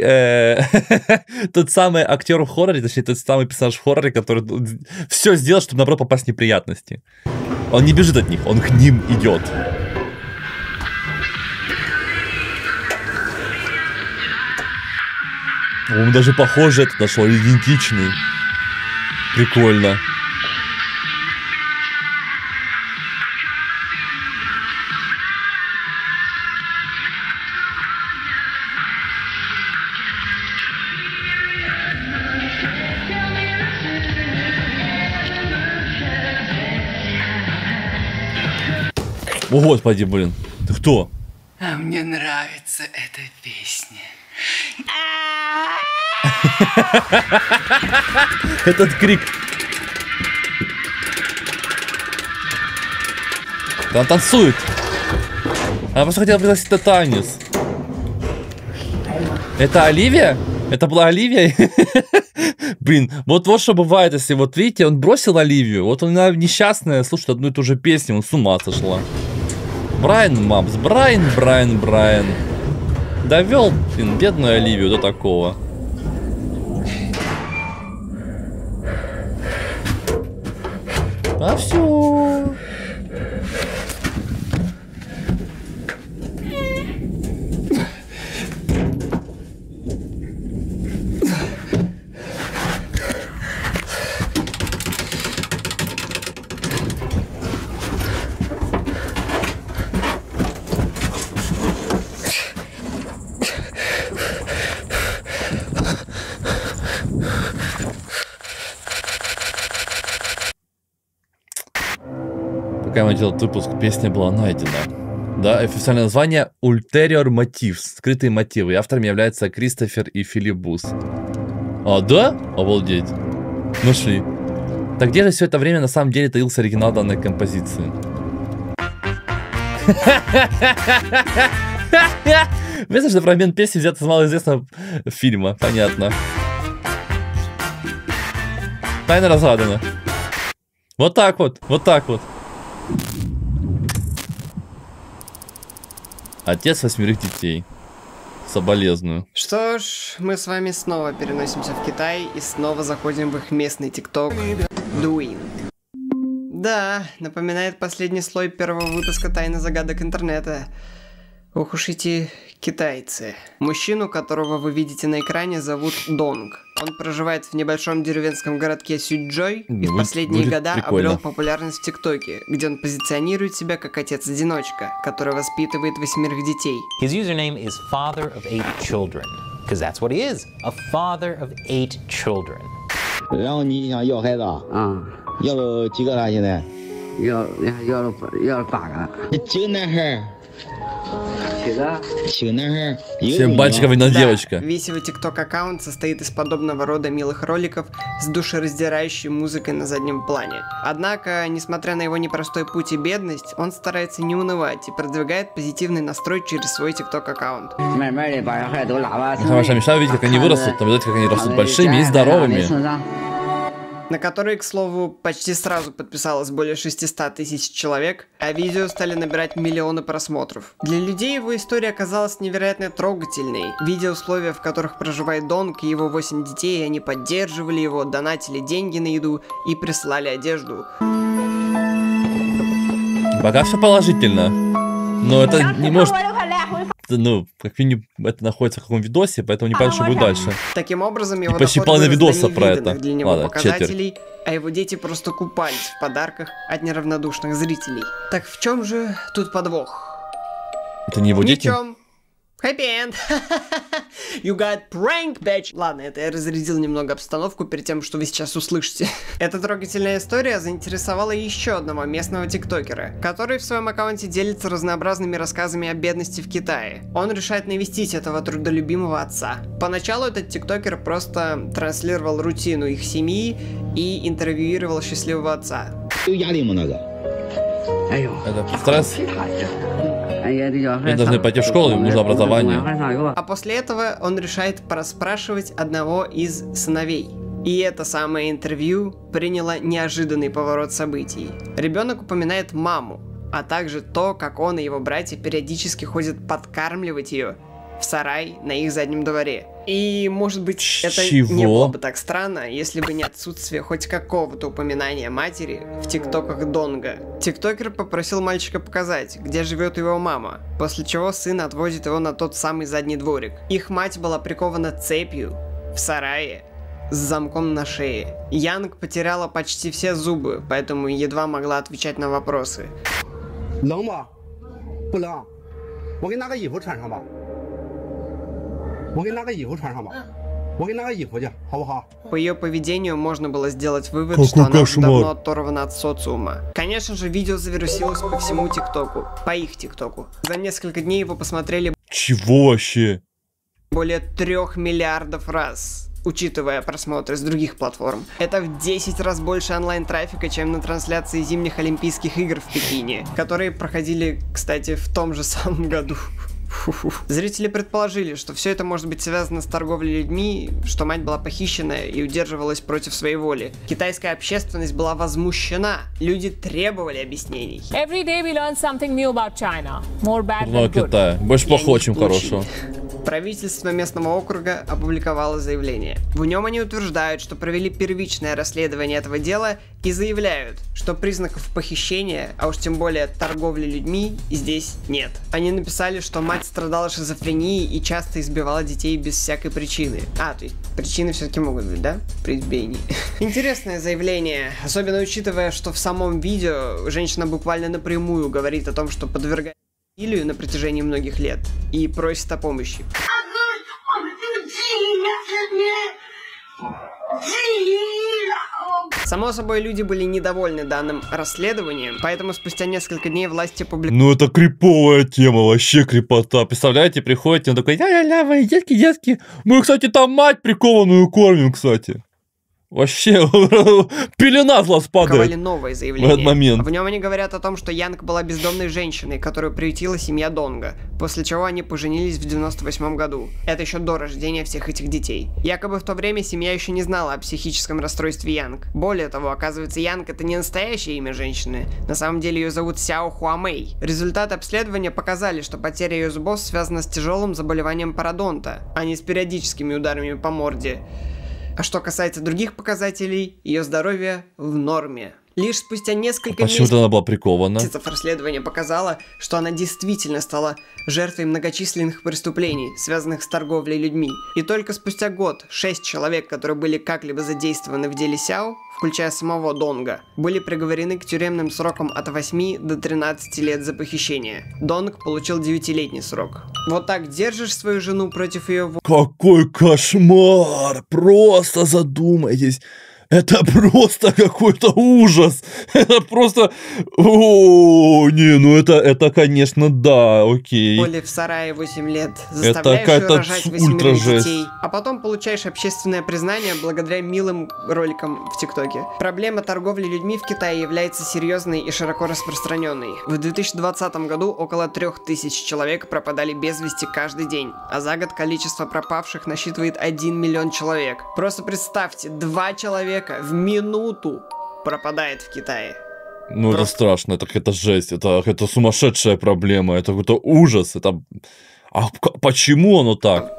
актер в хорроре, точнее, тот самый персонаж в хорроре, который все сделал, чтобы, наоборот, попасть в неприятности. Он не бежит от них, он к ним идет. Он даже похоже это нашел, идентичный. Прикольно. О, господи, блин. Ты кто? А мне нравится эта песня. Этот крик. Она танцует. Она просто хотела пригласить на танец. Это Оливия? Это была Оливия? Блин, вот что бывает, если вот видите, он бросил Оливию, вот она несчастная, слушает одну и ту же песню, он с ума сошла. Брайан Мапс, Брайан. Довел, блин, бедную Оливию до такого. А все. Пока мы делали выпуск, песня была найдена. Да, официальное название Ulterior Motives, скрытые мотивы. И авторами являются Кристофер и Филипп Бус. А, да? Обалдеть. Нашли. Так где же все это время на самом деле таился оригинал данной композиции? Вместо что фрагмент песни взят из малоизвестного фильма. Понятно. Тайна разгадана. Вот так вот. Вот так вот. Отец 8 детей. Соболезную. Что ж, мы с вами снова переносимся в Китай и снова заходим в их местный ТикТок Douyin. Да, напоминает последний слой первого выпуска «Тайны загадок интернета». Ох уж эти китайцы. Мужчину, которого вы видите на экране, зовут Донг. Он проживает в небольшом деревенском городке Сюйчжой и в последние года обрел популярность в ТикТоке, где он позиционирует себя как отец-одиночка, который воспитывает 8 детей. His username is father of 8 children, because that's what he is, a father of 8 children. 然后你想要孩子啊？要了几个了？现在？要了8个。几个男孩？7 男孩。 7 мальчиков и 1 девочка. Весь его ТикТок-аккаунт состоит из подобного рода милых роликов с душераздирающей музыкой на заднем плане. Однако, несмотря на его непростой путь и бедность, он старается не унывать и продвигает позитивный настрой через свой ТикТок-аккаунт. Ваша мечта увидеть, как они вырастут, наблюдать, как они растут большими и здоровыми. На который, к слову, почти сразу подписалось более 600 тысяч человек, а видео стали набирать миллионы просмотров. Для людей его история оказалась невероятно трогательной. Видя условия, в которых проживает Донг и его 8 детей, они поддерживали его, донатили деньги на еду и присылали одежду. Пока все положительно, но это не может... Ну, как минимум, это находится в каком видосе, поэтому не понятно, что будет дальше. Таким образом, его почти половина видоса про это. Для него Ладно, показателей, а его дети просто купались в подарках от неравнодушных зрителей. Так в чем же тут подвох? Это не его дети? Happy end. You got pranked, bitch. Ладно, это я разрядил немного обстановку перед тем, что вы сейчас услышите. Эта трогательная история заинтересовала еще одного местного тиктокера, который в своем аккаунте делится разнообразными рассказами о бедности в Китае. Он решает навестить этого трудолюбимого отца. Поначалу этот тиктокер просто транслировал рутину их семьи и интервьюировал счастливого отца. Это стресс? Они должны пойти в школу, им нужно образование. А после этого он решает проспрашивать одного из сыновей. И это самое интервью приняло неожиданный поворот событий. Ребенок упоминает маму, а также то, как он и его братья периодически ходят подкармливать ее в сарай на их заднем дворе. И, может быть, это не было бы так странно, если бы не отсутствие хоть какого-то упоминания матери в тиктоках Донга. Тиктокер попросил мальчика показать, где живет его мама, после чего сын отводит его на тот самый задний дворик. Их мать была прикована цепью в сарае с замком на шее. Янг потеряла почти все зубы, поэтому едва могла отвечать на вопросы. По ее поведению можно было сделать вывод, что она уже давно оторвана от социума. Конечно же, видео завирусилось по всему ТикТоку, по их ТикТоку. За несколько дней его посмотрели вообще? Более 3 миллиардов раз, учитывая просмотры с других платформ. Это в 10 раз больше онлайн-трафика, чем на трансляции зимних Олимпийских игр в Пекине, которые проходили, кстати, в том же самом году. Зрители предположили, что все это может быть связано с торговлей людьми, что мать была похищена и удерживалась против своей воли. Китайская общественность была возмущена, люди требовали объяснений. Китай. Больше плохого, чем хорошего. Правительство местного округа опубликовало заявление. В нем они утверждают, что провели первичное расследование этого дела и заявляют, что признаков похищения, а уж тем более торговли людьми, здесь нет. Они написали, что мать страдала шизофренией и часто избивала детей без всякой причины. То есть причины все-таки могут быть, да? При избиении. Интересное заявление, особенно учитывая, что в самом видео женщина буквально напрямую говорит о том, что подвергает насилию на протяжении многих лет и просит о помощи. Само собой, люди были недовольны данным расследованием, поэтому спустя несколько дней власти опубликовали... Ну это криповая тема, вообще крипота. Представляете, приходите, он такой, ля-ля-ля, мои детки, мы, кстати, там мать прикованную кормим, кстати. Вообще, пелена с глаз падает. Ковали новое заявление. В этот момент. В нем они говорят о том, что Янг была бездомной женщиной, которую приютила семья Донга, после чего они поженились в 98 году. Это еще до рождения всех этих детей. Якобы в то время семья еще не знала о психическом расстройстве Янг. Более того, оказывается, Янг это не настоящее имя женщины. На самом деле ее зовут Сяо Хуамэй. Результаты обследования показали, что потеря ее зубов связана с тяжелым заболеванием пародонта, а не с периодическими ударами по морде. А что касается других показателей, ее здоровье в норме. Лишь спустя несколько Почему-то она была прикована. месяцев расследование показало, что она действительно стала жертвой многочисленных преступлений, связанных с торговлей людьми. И только спустя год 6 человек, которые были как-либо задействованы в деле Сяо, включая самого Донга, были приговорены к тюремным срокам от 8 до 13 лет за похищение. Донг получил 9-летний срок. Вот так держишь свою жену против ее... Какой кошмар! Просто задумайтесь. Это просто какой-то ужас. Это просто... О, не, ну это конечно, да, окей. Боли в сарае 8 лет, заставляешь ее рожать 8 детей, а потом получаешь общественное признание благодаря милым роликам в ТикТоке. Проблема торговли людьми в Китае является серьезной и широко распространенной. В 2020 году около 3000 человек пропадали без вести каждый день, а за год количество пропавших насчитывает 1 миллион человек. Просто представьте, 2 человека в минуту пропадает в Китае. Ну, это страшно, это какая-то жесть, это сумасшедшая проблема, это какой-то ужас, это... А почему оно так?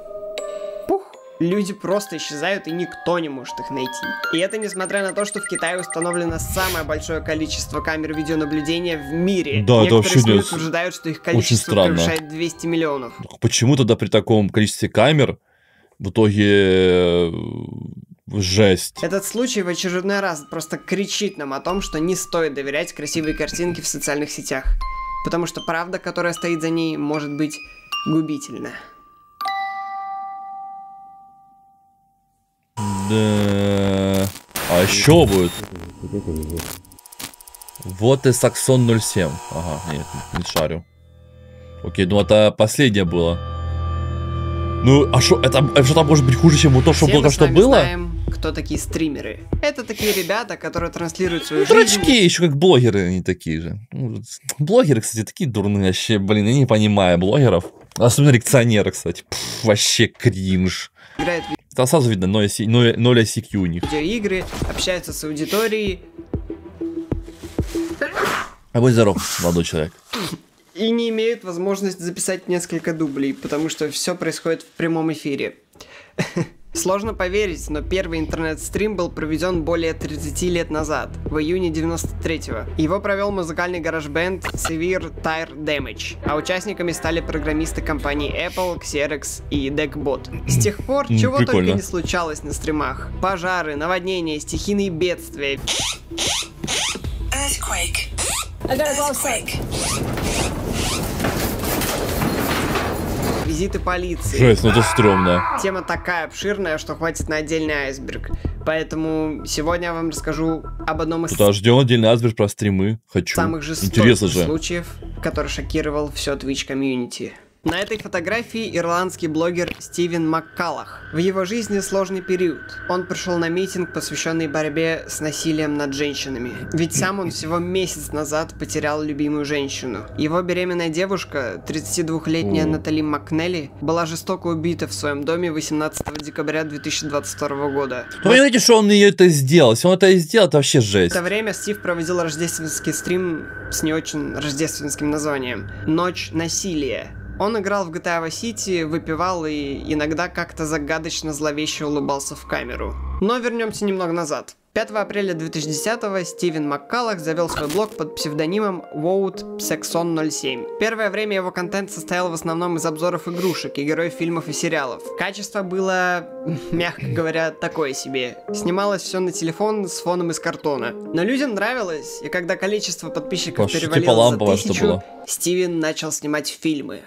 Люди просто исчезают, и никто не может их найти. И это несмотря на то, что в Китае установлено самое большое количество камер видеонаблюдения в мире. Да, это вообще СМИ утверждают, что их количество превышает 200 миллионов. Почему тогда при таком количестве камер в итоге... Жесть. Этот случай в очередной раз просто кричит нам о том, что не стоит доверять красивой картинке в социальных сетях. Потому что правда, которая стоит за ней, может быть губительна. Да. А еще будет. Вот и Саксон 07. Ага, нет, не шарю. Окей, ну это последнее было. Ну, а что, это что-то может быть хуже, чем то, что только что было? Знаем, кто такие стримеры. Это такие ребята, которые транслируют свою жизнь. Дурачки, еще как блогеры, они такие же. Блогеры, кстати, такие дурные вообще, блин, я не понимаю блогеров. Особенно реакционеры, кстати. Вообще кринж. Играют это сразу видно, 0 ICQ у них. Видеоигры, общаются с аудиторией. А будь здоров, молодой человек. И не имеют возможности записать несколько дублей, потому что все происходит в прямом эфире. Сложно поверить, но первый интернет-стрим был проведен более 30 лет назад, в июне 93-го. Его провел музыкальный гараж-бенд Severe Tire Damage, а участниками стали программисты компаний Apple, Xerox и Deckbot. С тех пор чего только не случалось на стримах. Пожары, наводнения, стихийные бедствия. Earthquake. I gotta go outside. Визиты полиции. Жесть, ну это стрёмно. Тема такая обширная, что хватит на отдельный айсберг. Поэтому сегодня я вам расскажу об одном из ждем отдельный айсберг про стримы. Хочу. Самых жестоких случаев, который шокировал все Twitch комьюнити. На этой фотографии ирландский блогер Стивен Маккаллах. В его жизни сложный период. Он пришел на митинг, посвященный борьбе с насилием над женщинами. Ведь сам он всего месяц назад потерял любимую женщину. Его беременная девушка, 32-летняя Натали Макнелли, была жестоко убита в своем доме 18 декабря 2022 года. Вы понимаете, что он ее это сделал? Если он это сделал, это вообще жесть. В это время Стив проводил рождественский стрим с не очень рождественским названием «Ночь насилия». Он играл в GTA Vice City, выпивал и иногда как-то загадочно зловеще улыбался в камеру. Но вернемся немного назад. 5 апреля 2010-го Стивен Маккаллах завел свой блог под псевдонимом WoutSexon07. Первое время его контент состоял в основном из обзоров игрушек и героев фильмов и сериалов. Качество было, мягко говоря, такое себе. Снималось все на телефон с фоном из картона. Но людям нравилось, и когда количество подписчиков перевалило за 1000, Стивен начал снимать фильмы.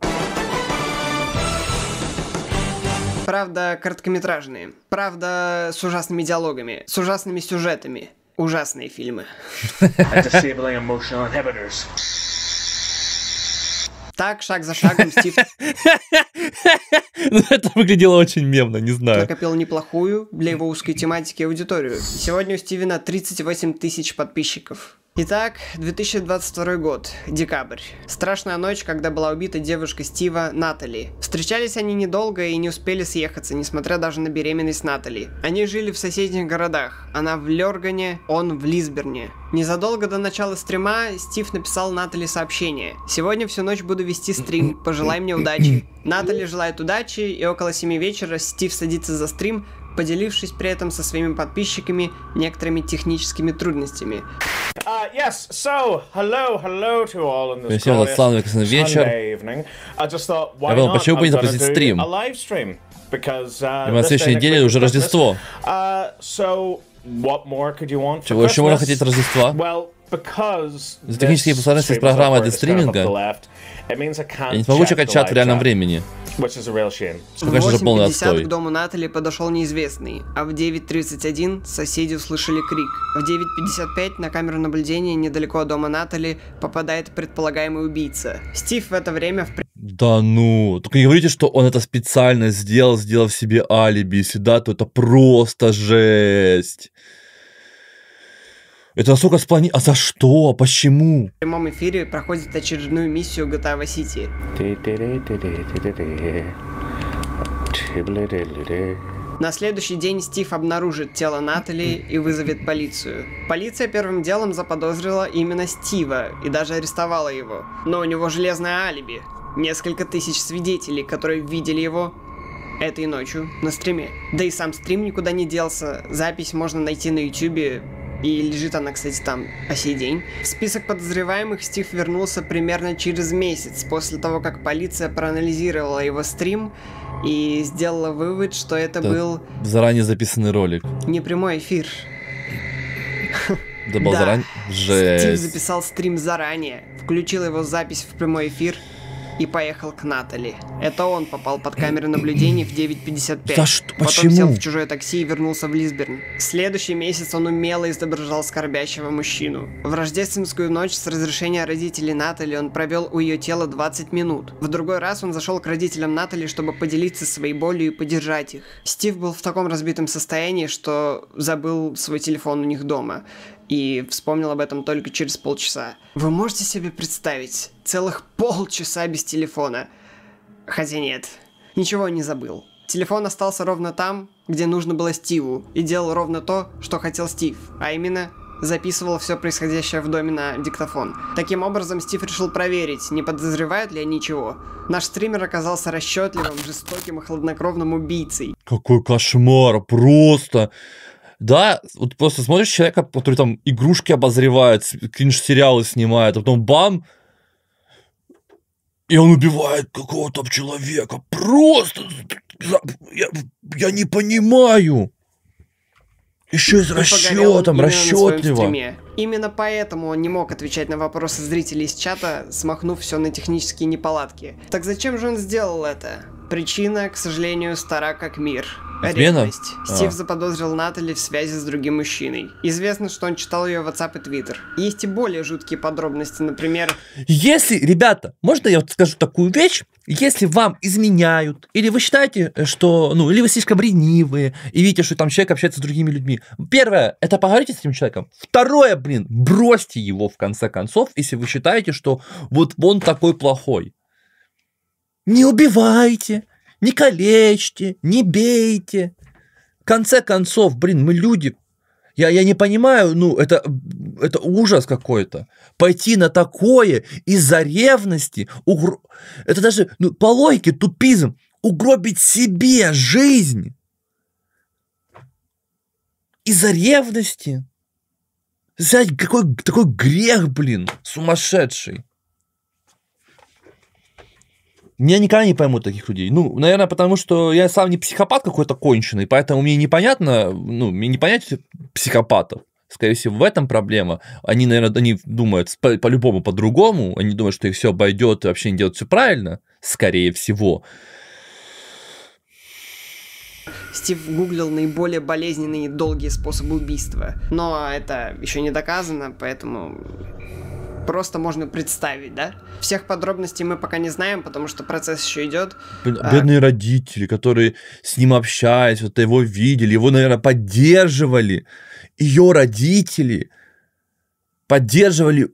Правда, короткометражные. Правда, с ужасными диалогами, с ужасными сюжетами. Ужасные фильмы. Так, шаг за шагом Стив Это выглядело очень мемно, не знаю. накопил неплохую для его узкой тематики аудиторию. Сегодня у Стивена 38 тысяч подписчиков. Итак, 2022 год, декабрь. Страшная ночь, когда была убита девушка Стива, Натали. Встречались они недолго и не успели съехаться, несмотря даже на беременность Натали. Они жили в соседних городах. Она в Лёргане, он в Лисберне. Незадолго до начала стрима Стив написал Натали сообщение. «Сегодня всю ночь буду вести стрим, пожелай мне удачи». Натали желает удачи, и около 7 вечера Стив садится за стрим, поделившись при этом со своими подписчиками некоторыми техническими трудностями. Yes, so, hello to all in this Всем этот славный прекрасный вечер. Я думал, почему бы не запустить стрим? И на следующей неделе уже Рождество. Чего еще можно хотеть от Рождества? За технические способности программы для стриминга я не смогу чекать чат в реальном времени. В 8:50 к дому Натали подошел неизвестный, а в 9:31 соседи услышали крик. В 9:55 на камеру наблюдения недалеко от дома Натали попадает предполагаемый убийца. Стив в это время Да ну, только не говорите, что он это специально сделав себе алиби. Если да, то это просто жесть. Это настолько спланировано. А за что? Почему? В прямом эфире проходит очередную миссию GTA Vice City. На следующий день Стив обнаружит тело Натали и вызовет полицию. Полиция первым делом заподозрила именно Стива и даже арестовала его. Но у него железное алиби. Несколько тысяч свидетелей, которые видели его этой ночью на стриме. Да и сам стрим никуда не делся. Запись можно найти на YouTube. И лежит она, кстати, там по сей день. В список подозреваемых Стив вернулся примерно через месяц, после того, как полиция проанализировала его стрим и сделала вывод, что это был... заранее записанный ролик. Не прямой эфир. Да, был заранее? Жесть. Стив записал стрим заранее, включил его запись в прямой эфир и поехал к Натали. Это он попал под камеры наблюдения в 9:55. За что? Потом Почему? сел в чужое такси и вернулся в Лисберн. Следующий месяц он умело изображал скорбящего мужчину. В рождественскую ночь с разрешения родителей Натали он провел у ее тела 20 минут. В другой раз он зашел к родителям Натали, чтобы поделиться своей болью и поддержать их. Стив был в таком разбитом состоянии, что забыл свой телефон у них дома. И вспомнил об этом только через полчаса. Вы можете себе представить? Целых полчаса без телефона. Хотя нет, ничего не забыл. Телефон остался ровно там, где нужно было Стиву, и делал ровно то, что хотел Стив, а именно записывал все происходящее в доме на диктофон. Таким образом, Стив решил проверить, не подозревают ли они чего. Наш стример оказался расчетливым, жестоким и хладнокровным убийцей. Какой кошмар, просто... Да, вот просто смотришь человека, который там игрушки обозревает, кринж-сериалы снимает, а потом бам, и он убивает какого-то человека. Просто я не понимаю. Еще и с расчетом, расчетливо. Именно поэтому он не мог отвечать на вопросы зрителей из чата, смахнув все на технические неполадки. Так зачем же он сделал это? Причина, к сожалению, стара как мир. Ревность. Стив заподозрил Натали в связи с другим мужчиной. Известно, что он читал ее WhatsApp и Twitter. Есть и более жуткие подробности, например... Если, ребята, можно я вот скажу такую вещь? Если вам изменяют, или вы считаете, что, ну, или вы слишком ленивые, и видите, что там человек общается с другими людьми. Первое, это поговорите с этим человеком. Второе, бросьте его в конце концов, если вы считаете, что вот он такой плохой. Не убивайте, не калечьте, не бейте. В конце концов, мы люди. Я не понимаю, ну, это ужас какой-то. Пойти на такое из-за ревности, это даже, ну, по логике тупизм, угробить себе жизнь. Из-за ревности. Взять какой такой грех, сумасшедший. Я никогда не пойму таких людей. Ну, наверное, потому что я сам не психопат какой-то конченый, поэтому мне непонятно, ну, мне не понять психопатов. Скорее всего, в этом проблема. Они, наверное, они думают по-любому по-другому, они думают, что их все обойдет и вообще не делают все правильно, скорее всего. Стив гуглил наиболее болезненные и долгие способы убийства. Но это еще не доказано, поэтому просто можно представить, да? Всех подробностей мы пока не знаем, потому что процесс еще идет. Бедные родители, которые с ним общались, вот его видели, его, наверное, поддерживали. Ее родители поддерживали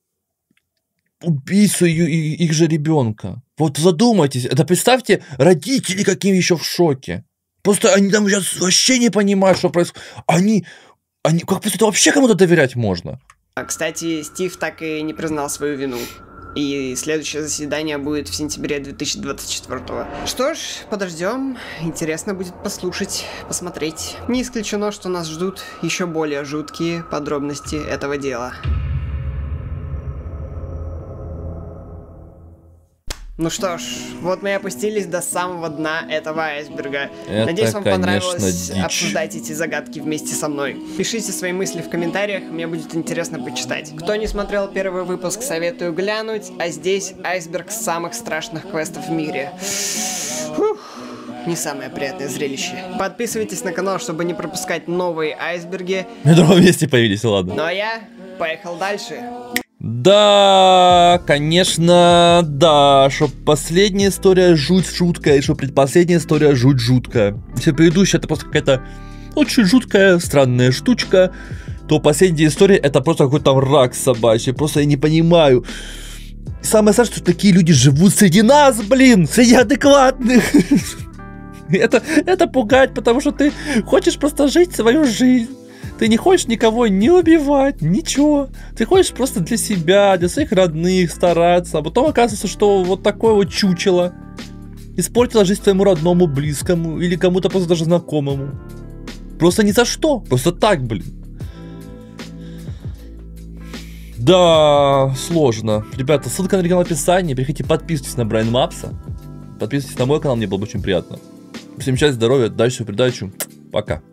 убийцу их же ребенка. Вот задумайтесь, это представьте, родители какие еще в шоке. Просто они там сейчас вообще не понимают, что происходит. Они как после этого вообще кому-то доверять можно? Кстати, Стив так и не признал свою вину. И следующее заседание будет в сентябре 2024. Что ж, подождем. Интересно будет послушать, посмотреть. Не исключено, что нас ждут еще более жуткие подробности этого дела. Ну что ж, вот мы и опустились до самого дна этого айсберга. Это, надеюсь, вам понравилось дичь. обсуждать эти загадки вместе со мной. Пишите свои мысли в комментариях, мне будет интересно почитать. Кто не смотрел первый выпуск, советую глянуть. А здесь айсберг самых страшных квестов в мире. Фух. Не самое приятное зрелище. Подписывайтесь на канал, чтобы не пропускать новые айсберги. На другом месте появились, ладно. Ну а я поехал дальше. Да, конечно, да, что последняя история жуть жуткая, и что предпоследняя история жуть жуткая. Если предыдущая это просто какая-то очень жуткая, странная штучка, то последняя история это просто какой-то там рак собачий, просто я не понимаю. И самое страшное, что такие люди живут среди нас, блин, среди адекватных. Это пугает, потому что ты хочешь просто жить свою жизнь. Ты не хочешь никого не убивать, ничего. Ты хочешь просто для себя, для своих родных стараться. А потом оказывается, что вот такое вот чучело испортило жизнь твоему родному, близкому или кому-то просто даже знакомому. Просто ни за что. Просто так, блин. Да, сложно. Ребята, ссылка на оригинал в описании. Приходите, подписывайтесь на Брайан Мапса. Подписывайтесь на мой канал, мне было бы очень приятно. Всем счастья, здоровья, удачи в передачу. Пока.